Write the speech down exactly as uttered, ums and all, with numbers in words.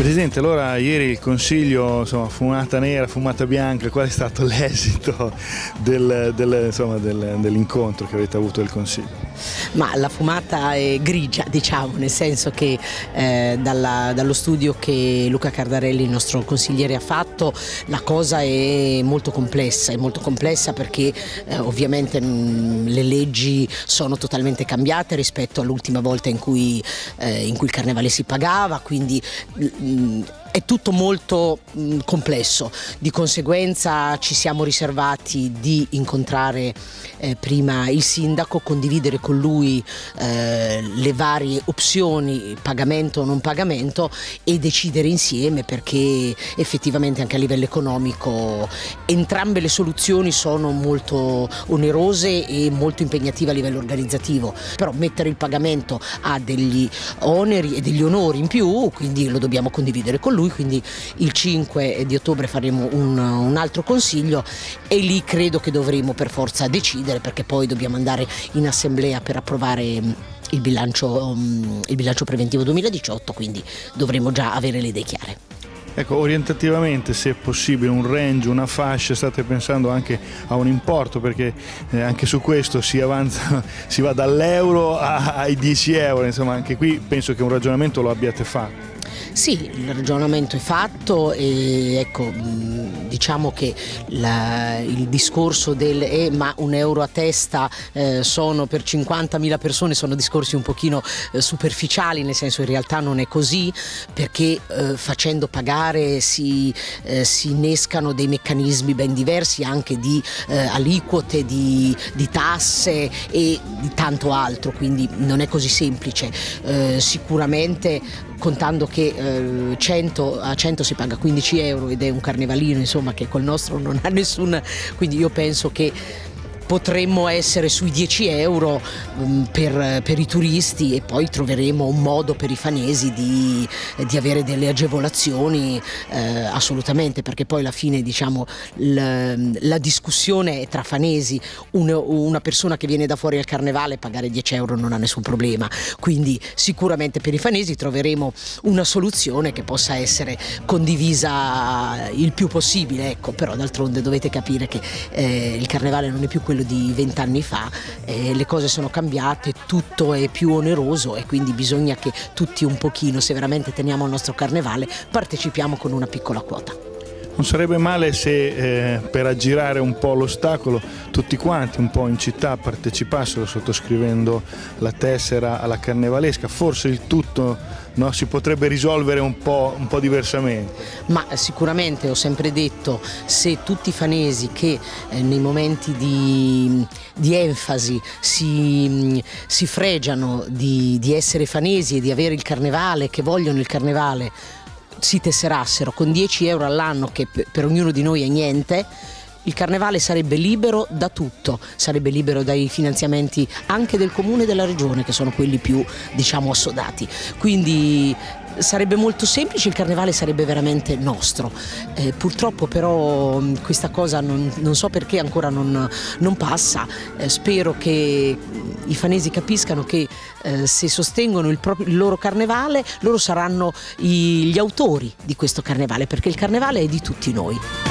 Presidente, allora ieri il Consiglio, insomma, fumata nera, fumata bianca, qual è stato l'esito del, del, insomma, del, dell'incontro che avete avuto al Consiglio? Ma la fumata è grigia, diciamo, nel senso che eh, dalla, dallo studio che Luca Cardarelli, il nostro consigliere, ha fatto, la cosa è molto complessa, è molto complessa perché eh, ovviamente mh, le leggi sono totalmente cambiate rispetto all'ultima volta in cui, eh, in cui il carnevale si pagava, quindi mh, è tutto molto mh, complesso. Di conseguenza ci siamo riservati di incontrare eh, prima il sindaco, condividere con lui eh, le varie opzioni, pagamento o non pagamento, e decidere insieme, perché effettivamente anche a livello economico entrambe le soluzioni sono molto onerose e molto impegnative a livello organizzativo. Però mettere il pagamento ha degli oneri e degli onori in più, quindi lo dobbiamo condividere con lui. Quindi il cinque di ottobre faremo un, un altro consiglio e lì credo che dovremo per forza decidere, perché poi dobbiamo andare in assemblea per approvare il bilancio, il bilancio preventivo duemiladiciotto, quindi dovremo già avere le idee chiare. Ecco, orientativamente, se è possibile, un range, una fascia, state pensando anche a un importo, perché eh, anche su questo si avanza, si va dall'euro ai dieci euro, insomma anche qui penso che un ragionamento lo abbiate fatto. Sì, il ragionamento è fatto e ecco, diciamo che la, il discorso del eh, ma un euro a testa eh, sono per cinquantamila persone sono discorsi un pochino eh, superficiali, nel senso in realtà non è così, perché eh, facendo pagare si, eh, si innescano dei meccanismi ben diversi anche di eh, aliquote, di, di tasse e di tanto altro, quindi non è così semplice. Eh, sicuramente contando che eh, cento, a cento si paga quindici euro ed è un carnevalino, insomma, che col nostro non ha nessun, quindi io penso che potremmo essere sui dieci euro um, per, per i turisti, e poi troveremo un modo per i fanesi di, di avere delle agevolazioni eh, assolutamente, perché poi alla fine, diciamo, la, la discussione è tra fanesi. Un, una persona che viene da fuori al carnevale pagare dieci euro non ha nessun problema, quindi sicuramente per i fanesi troveremo una soluzione che possa essere condivisa il più possibile, ecco. Però d'altronde dovete capire che eh, il carnevale non è più quello di vent'anni fa, eh, le cose sono cambiate, tutto è più oneroso e quindi bisogna che tutti un pochino, se veramente teniamo il nostro carnevale, partecipiamo con una piccola quota. Non sarebbe male se eh, per aggirare un po' l'ostacolo tutti quanti un po' in città partecipassero sottoscrivendo la tessera alla carnevalesca, forse il tutto, no, si potrebbe risolvere un po', un po' diversamente. Ma sicuramente, ho sempre detto, se tutti i fanesi che eh, nei momenti di, di enfasi si, si fregiano di, di essere fanesi e di avere il carnevale, che vogliono il carnevale, si tesserassero con dieci euro all'anno, che per ognuno di noi è niente, il carnevale sarebbe libero da tutto, sarebbe libero dai finanziamenti anche del comune e della regione, che sono quelli più, diciamo, assodati. Quindi sarebbe molto semplice, il carnevale sarebbe veramente nostro. Eh, purtroppo però questa cosa non, non so perché ancora non, non passa. Eh, spero che i fanesi capiscano che eh, se sostengono il, proprio, il loro carnevale, loro saranno i, gli autori di questo carnevale, perché il carnevale è di tutti noi.